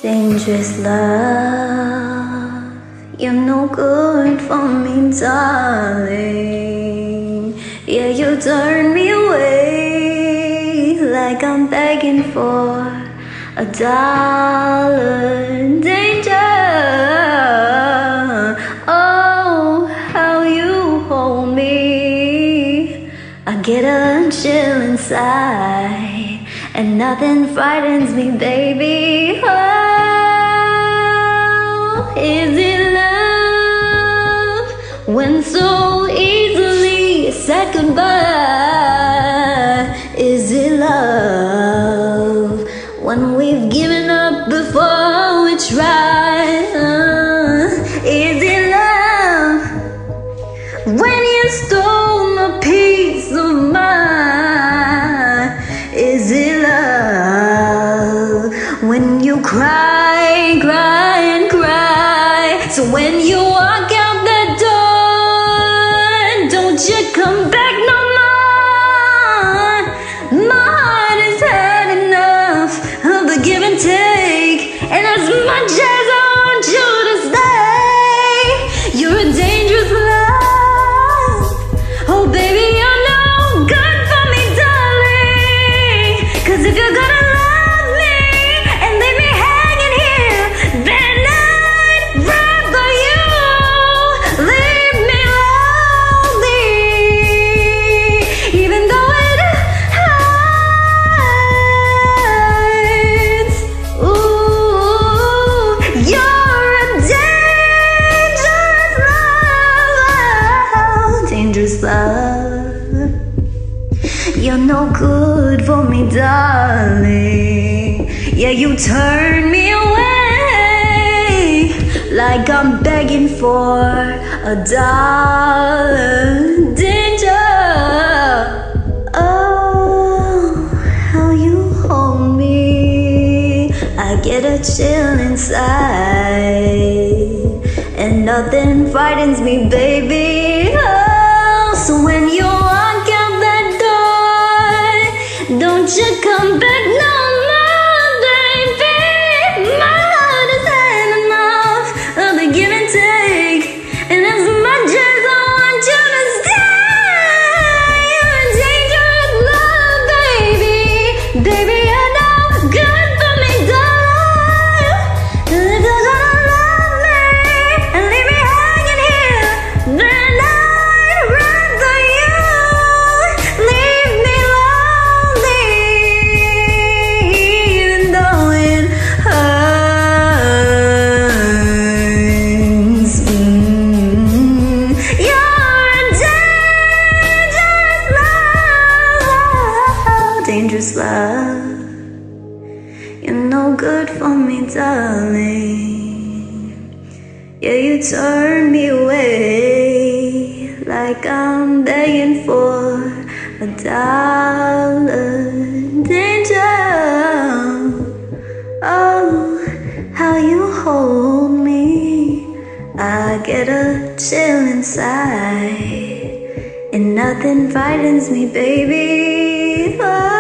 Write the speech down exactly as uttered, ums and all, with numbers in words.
Dangerous love, you're no good for me, darling. Yeah, you turn me away like I'm begging for a dollar. Danger, oh, how you hold me. I get a chill inside, and nothing frightens me, baby. Oh, is it love when so easily said goodbye? Is it love when we've given up before we try? Uh, is it love when you stole my peace of mind? Is it love when you cry, cry and cry? So when you walk out the door, don't you come back no more. My heart has had enough of the give and take, and as much as I want you to stay, you're a dangerous love. Oh baby, you're no good for me, darling. Cause if you're gonna love me and leave me hanging here, then I'd rather you leave me lonely. Even though it hurts. Ooh, you're a dangerous love. Dangerous love, you're no good for me, darling. Yeah, you turn me away like I'm begging for a dollar. Danger, oh, how you hold me. I get a chill inside, and nothing frightens me, baby. Oh, so when you walk out that door, don't you come back no more, baby. My heart has had enough of the give and take, and as much as I want you to stay, you're a dangerous love, baby. Baby, you're no good for me, darling. And if you're gonna love me and leave me hanging here, then I'd rather you leave me lonely. Even though it hurts. Mm. You're a dangerous love. Dangerous love, you're no good for me, darling. Yeah, you turn me away like I'm begging for a dollar. Danger, oh, how you hold me. I get a chill inside, and nothing frightens me, baby. Oh.